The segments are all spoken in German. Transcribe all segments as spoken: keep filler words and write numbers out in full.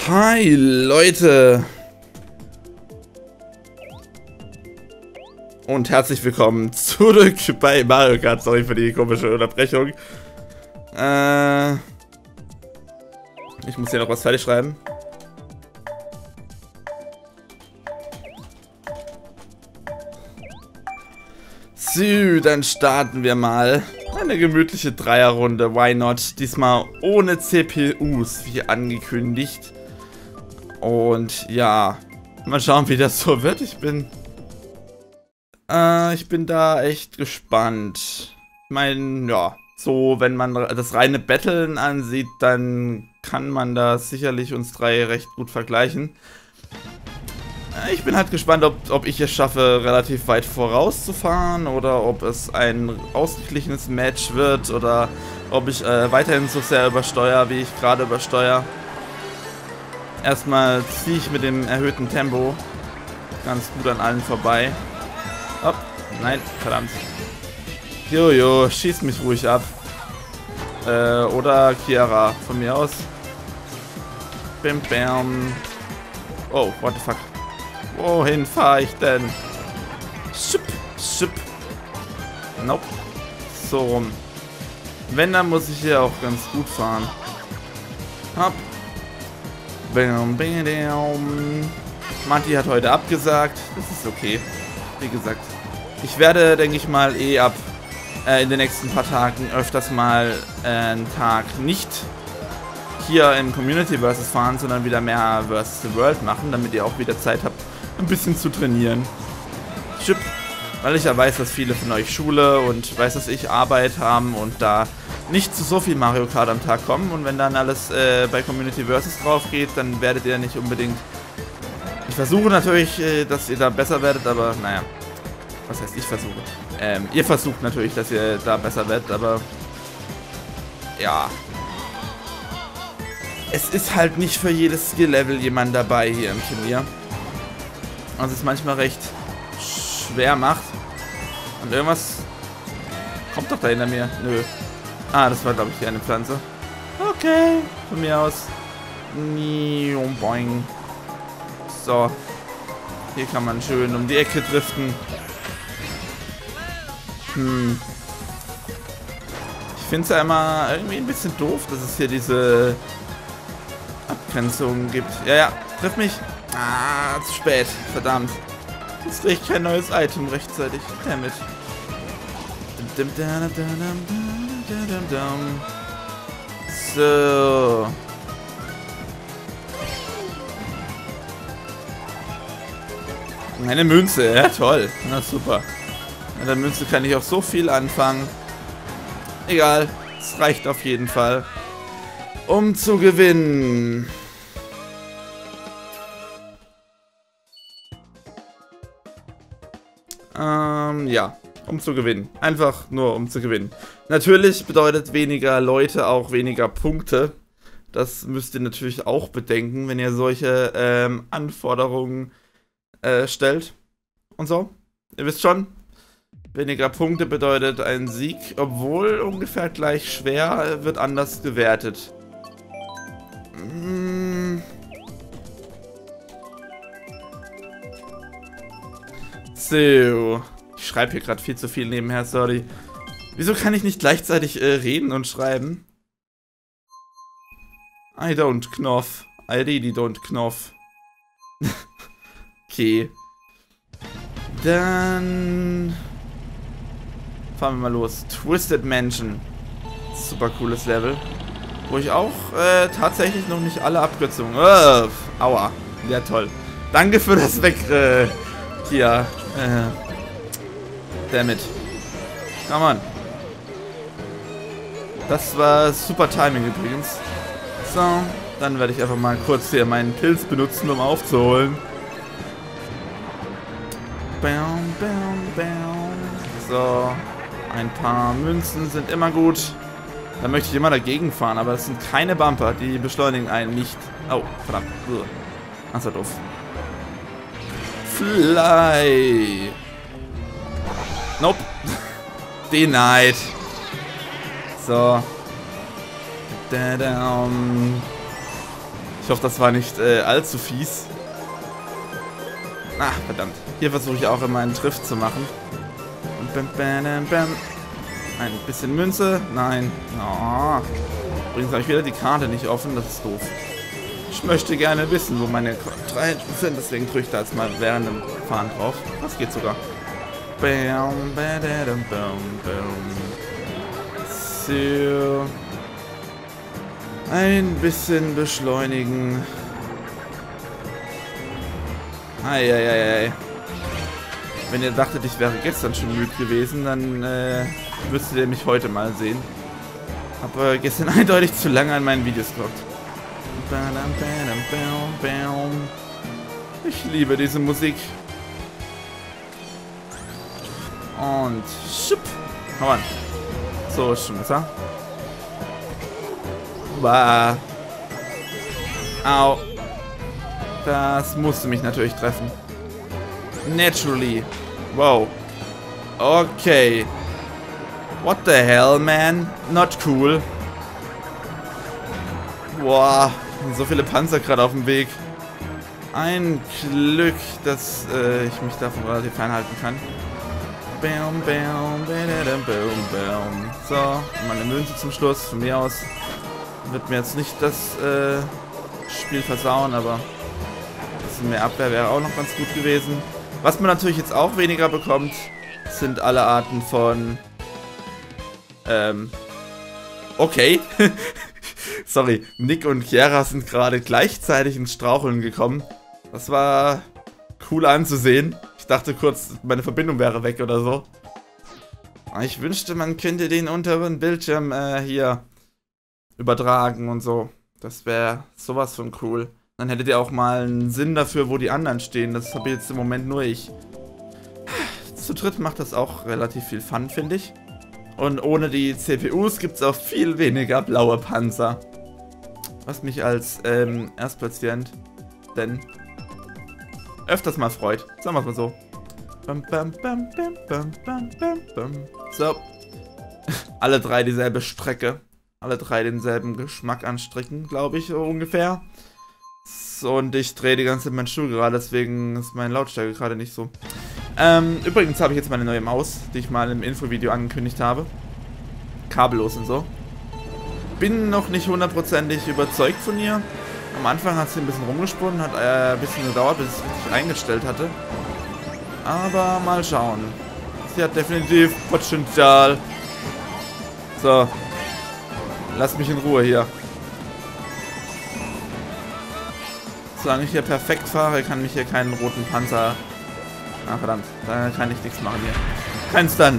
Hi Leute und herzlich willkommen zurück bei Mario Kart. Sorry für die komische Unterbrechung. Äh, ich muss hier noch was fertig schreiben. So, dann starten wir mal. Eine gemütliche Dreierrunde, why not? Diesmal ohne C P Us, wie angekündigt. Und ja, mal schauen, wie das so wird. Ich bin... Äh, ich bin da echt gespannt. Ich meine, ja, so, wenn man das reine Battlen ansieht, dann kann man da sicherlich uns drei recht gut vergleichen. Ich bin halt gespannt, ob, ob ich es schaffe, relativ weit vorauszufahren oder ob es ein ausgeglichenes Match wird oder ob ich äh, weiterhin so sehr übersteuere, wie ich gerade übersteuere. Erstmal ziehe ich mit dem erhöhten Tempo ganz gut an allen vorbei. Hopp, nein, verdammt. Jojo, schieß mich ruhig ab. Äh, oder Chiara, von mir aus. Bim, bam. Oh, what the fuck. Wohin fahre ich denn? Schupp, schupp. Nope. So rum. Wenn, dann muss ich hier auch ganz gut fahren. Hopp. Bam, bam, bam. Matti hat heute abgesagt. Das ist okay. Wie gesagt. Ich werde, denke ich mal, eh ab äh, in den nächsten paar Tagen öfters mal äh, einen Tag nicht hier in Community versus fahren, sondern wieder mehr versus the World machen, damit ihr auch wieder Zeit habt, ein bisschen zu trainieren. Chip, weil ich ja weiß, dass viele von euch Schule und weiß, dass ich Arbeit haben und da nicht zu so viel Mario Kart am Tag kommen. Und wenn dann alles äh, bei Community versus drauf geht, dann werdet ihr nicht unbedingt... Ich versuche natürlich, äh, dass ihr da besser werdet, aber naja. Was heißt ich versuche? Ähm, ihr versucht natürlich, dass ihr da besser werdet, aber... Ja... Es ist halt nicht für jedes Skill-Level jemand dabei hier im Turnier. Was es manchmal recht schwer macht. Und irgendwas kommt doch da hinter mir. Nö. Ah, das war, glaube ich, die eine Pflanze. Okay, von mir aus. Boing. So. Hier kann man schön um die Ecke driften. Hm. Ich finde es ja immer irgendwie ein bisschen doof, dass es hier diese Abgrenzungen gibt. Ja, ja, triff mich. Ah, zu spät. Verdammt. Jetzt kriege ich kein neues Item rechtzeitig. Damit. So. Eine Münze. Ja, toll. Na, super. Mit der Münze kann ich auch so viel anfangen. Egal. Es reicht auf jeden Fall, um zu gewinnen. Ähm, ja, um zu gewinnen. Einfach nur um zu gewinnen. Natürlich bedeutet weniger Leute auch weniger Punkte. Das müsst ihr natürlich auch bedenken, wenn ihr solche ähm, Anforderungen äh, stellt. Und so. Ihr wisst schon, weniger Punkte bedeutet ein Sieg, obwohl ungefähr gleich schwer, wird anders gewertet. Hm. So. Ich schreibe hier gerade viel zu viel nebenher, sorry. Wieso kann ich nicht gleichzeitig äh, reden und schreiben? I don't knoff. I really don't knoff. Okay. Dann fahren wir mal los. Twisted Mansion. Super cooles Level. Wo ich auch äh, tatsächlich noch nicht alle Abkürzungen... Oh, aua. Ja, toll. Danke für das Weg... Äh, hier. Äh, Dammit. Come on. Das war super Timing übrigens. So, dann werde ich einfach mal kurz hier meinen Pilz benutzen, um aufzuholen. Bam, bam, bam. So, ein paar Münzen sind immer gut. Da möchte ich immer dagegen fahren, aber das sind keine Bumper, die beschleunigen einen nicht. Oh, verdammt. Das war doof. Fly. Nope. Denied. So. Ich hoffe, das war nicht äh, allzu fies. Ah, verdammt. Hier versuche ich auch immer einen Triff zu machen. Und bam, bam, bam. Ein bisschen Münze. Nein. Oh. Übrigens habe ich wieder die Karte nicht offen. Das ist doof. Ich möchte gerne wissen, wo meine drei sind. Deswegen drücke ich da jetzt mal während dem Fahren drauf. Das geht sogar. Bam, bam, bam, bam. So. Ein bisschen beschleunigen. Eieiei. Wenn ihr dachtet, ich wäre gestern schon müde gewesen, dann äh, müsstet ihr mich heute mal sehen. Hab äh, gestern eindeutig zu lange an meinen Videos geguckt. Ich liebe diese Musik. Und schupp. Komm an. So, ist schon besser. Bah. Au. Das musste mich natürlich treffen. Naturally. Wow. Okay. What the hell, man? Not cool. Boah. So viele Panzer gerade auf dem Weg. Ein Glück, dass äh, ich mich davon relativ fernhalten kann. Bam, bam, bam, bam, bam. So, meine Münze zum Schluss. Von mir aus wird mir jetzt nicht das äh, Spiel versauen, aber ein bisschen mehr Abwehr wäre auch noch ganz gut gewesen. Was man natürlich jetzt auch weniger bekommt, sind alle Arten von... Ähm... Okay. Sorry, Nick und Chiara sind gerade gleichzeitig ins Straucheln gekommen. Das war cool anzusehen. Ich dachte kurz, meine Verbindung wäre weg oder so. Ich wünschte, man könnte den unteren Bildschirm äh, hier übertragen und so. Das wäre sowas von cool. Dann hättet ihr auch mal einen Sinn dafür, wo die anderen stehen. Das habe jetzt im Moment nur ich. Zu dritt macht das auch relativ viel Fun, finde ich. Und ohne die C P Us gibt es auch viel weniger blaue Panzer. Was mich als ähm, Erstplatzierend denn öfters mal freut. Sagen wir es mal so. Bam, bam, bam, bam, bam, bam, bam, bam. So. Alle drei dieselbe Strecke. Alle drei denselben Geschmack an Strecken, glaube ich, so ungefähr. So, und ich drehe die ganze Zeit meinen Stuhl gerade, deswegen ist meine Lautstärke gerade nicht so. Ähm, übrigens habe ich jetzt meine neue Maus, die ich mal im Infovideo angekündigt habe. Kabellos und so. Bin noch nicht hundertprozentig überzeugt von ihr. Am Anfang hat sie ein bisschen rumgesponnen, hat äh, ein bisschen gedauert, bis ich es richtig eingestellt hatte. Aber mal schauen. Sie hat definitiv Potenzial. So. Lass mich in Ruhe hier. Solange ich hier perfekt fahre, kann mich hier keinen roten Panzer... Ah, verdammt. Da kann ich nichts machen hier. Kein Stunt.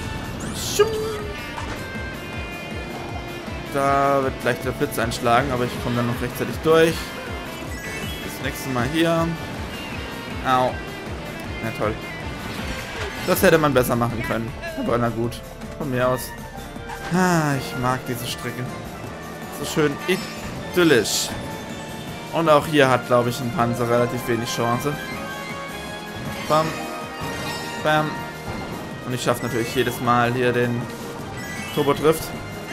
Da wird gleich der Blitz einschlagen, aber ich komme dann noch rechtzeitig durch. Das nächste Mal hier. Au. Ja, toll. Das hätte man besser machen können. Aber na gut. Von mir aus. Ah, ich mag diese Strecke. So schön idyllisch. Und auch hier hat, glaube ich, ein Panzer relativ wenig Chance. Bam. Bam. Und ich schaffe natürlich jedes Mal hier den Turbo-Drift.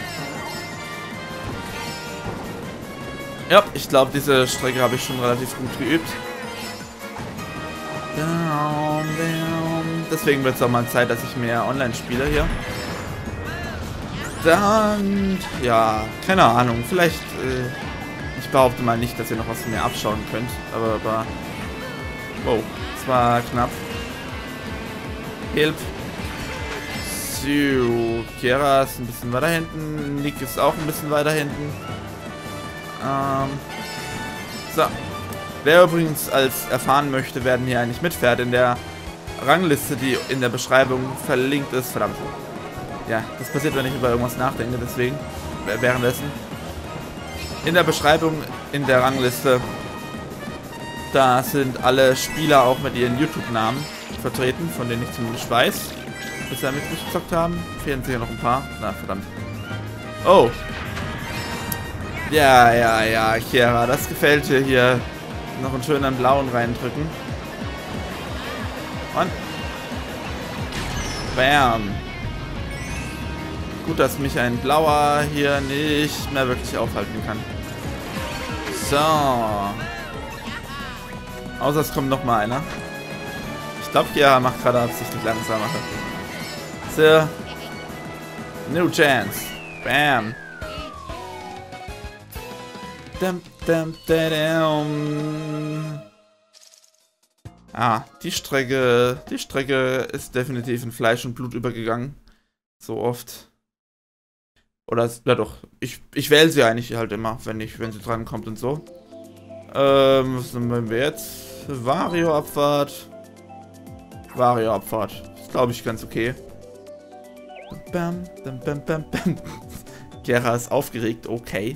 Ja, ich glaube, diese Strecke habe ich schon relativ gut geübt. Down, down. Deswegen wird es auch mal Zeit, dass ich mehr online spiele hier. Dann, ja, keine Ahnung. Vielleicht, äh, ich behaupte mal nicht, dass ihr noch was von mir abschauen könnt. Aber, aber, wow, das war knapp. Hilf. So, Chiara ist ein bisschen weiter hinten. Nick ist auch ein bisschen weiter hinten. Ähm, so. Wer übrigens als erfahren möchte, werden hier eigentlich mitfährt in der Rangliste, die in der Beschreibung verlinkt ist. Verdammt. Ja, das passiert, wenn ich über irgendwas nachdenke, deswegen. Währenddessen. In der Beschreibung, in der Rangliste, da sind alle Spieler auch mit ihren YouTube-Namen vertreten, von denen ich zumindest weiß, bisher mitgezockt haben. Fehlen sicher noch ein paar. Na, verdammt. Oh. Ja, ja, ja, Chiara, das gefällt dir hier. Noch einen schönen blauen reindrücken. Und. Bam. Gut, dass mich ein blauer hier nicht mehr wirklich aufhalten kann. So. Außer es kommt noch mal einer. Ich glaube, ja, macht gerade absichtlich langsamer. So. New chance. Bam. Dum, dum, dum. Ah, die Strecke, die Strecke ist definitiv in Fleisch und Blut übergegangen. So oft. Oder, ja doch, ich, ich wähle sie eigentlich halt immer, wenn ich, wenn sie dran kommt und so. Ähm, was nehmen wir jetzt? Wario-Abfahrt. Wario-Abfahrt. Ist, glaube ich, ganz okay. Bam, bam, bam, bam, bam. Gera ist aufgeregt, okay.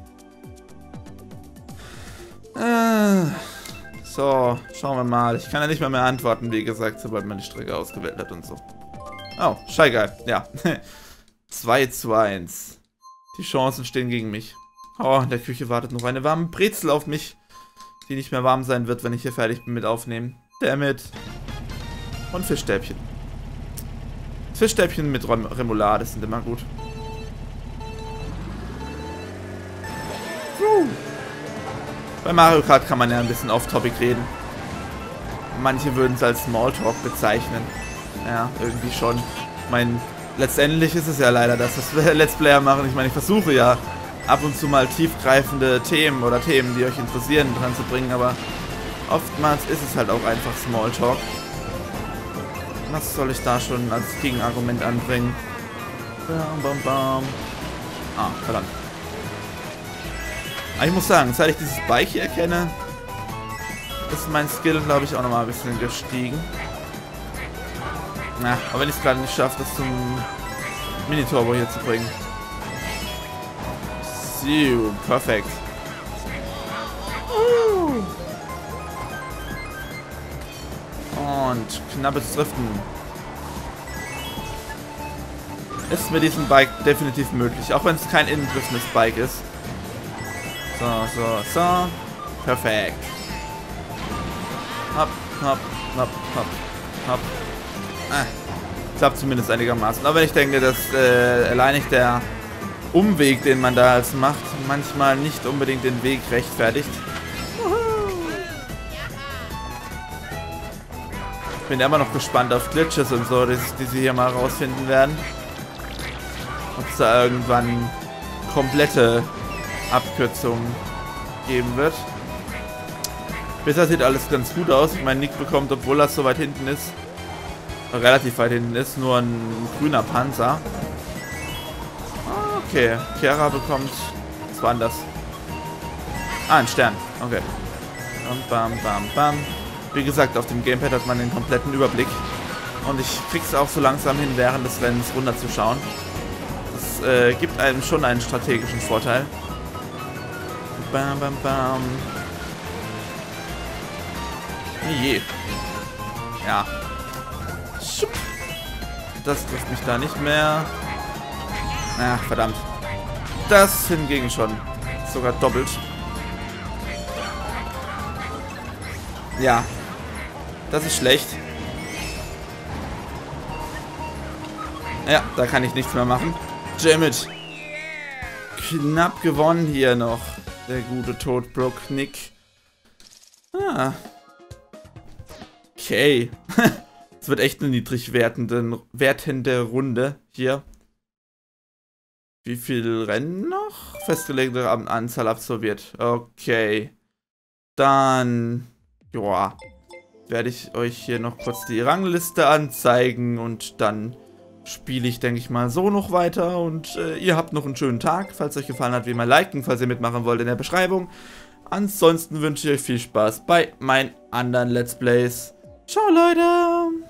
Äh, so, schauen wir mal. Ich kann ja nicht mal mehr antworten, wie gesagt, sobald man die Strecke ausgewählt hat und so. Oh, scheißegal, ja. zwei zu eins. Die Chancen stehen gegen mich. Oh, in der Küche wartet noch eine warme Brezel auf mich, die nicht mehr warm sein wird, wenn ich hier fertig bin mit Aufnehmen. Damit. Und Fischstäbchen. Fischstäbchen mit Rem Remoulade sind immer gut. Uh. Bei Mario Kart kann man ja ein bisschen off-topic reden. Manche würden es als Smalltalk bezeichnen. Ja, irgendwie schon. Ich meine, letztendlich ist es ja leider, dass das Let's Player machen. Ich meine, ich versuche ja ab und zu mal tiefgreifende Themen oder Themen, die euch interessieren, dran zu bringen, aber oftmals ist es halt auch einfach Smalltalk. Was soll ich da schon als Gegenargument anbringen? Bam, bam, bam. Ah, verdammt. Aber ich muss sagen, seit ich dieses Bike hier erkenne, ist mein Skill, glaube ich, auch nochmal ein bisschen gestiegen. Na, aber wenn ich es gerade nicht schaffe, das zum Mini-Turbo hier zu bringen. So, perfekt. Und knappes Driften. Ist mit diesem Bike definitiv möglich, auch wenn es kein innendriftendes Bike ist. So, so, so. Perfekt. Hopp, hopp, hopp, hopp, hopp. Ah, klappt zumindest einigermaßen. Aber ich denke, dass äh, allein der Umweg, den man da als macht, manchmal nicht unbedingt den Weg rechtfertigt. Bin immer noch gespannt auf Glitches und so, die, die sie hier mal rausfinden werden. Ob es da irgendwann komplette Abkürzungen geben wird. Bisher sieht alles ganz gut aus. Ich meine, Nick bekommt, obwohl das so weit hinten ist, relativ weit hinten ist, nur ein grüner Panzer. Okay, Chiara bekommt, was war denn das? Ah, ein Stern, okay. Und bam, bam, bam. Wie gesagt, auf dem Gamepad hat man den kompletten Überblick. Und ich krieg's auch so langsam hin, während des Rennens runterzuschauen. Das äh, gibt einem schon einen strategischen Vorteil. Bam, bam, bam. Je. Ja. Das trifft mich da nicht mehr. Ach, verdammt. Das hingegen schon. Sogar doppelt. Ja. Das ist schlecht. Ja, da kann ich nichts mehr machen. Dammit. Knapp gewonnen hier noch. Der gute Todbrook Nick. Ah. Okay. Es wird echt eine niedrig wertende, wertende Runde hier. Wie viel Rennen noch? Festgelegte Anzahl absolviert. Okay. Dann, ja, werde ich euch hier noch kurz die Rangliste anzeigen und dann spiele ich, denke ich mal, so noch weiter. Und äh, ihr habt noch einen schönen Tag. Falls euch gefallen hat, wie immer liken, falls ihr mitmachen wollt in der Beschreibung. Ansonsten wünsche ich euch viel Spaß bei meinen anderen Let's Plays. Ciao, Leute!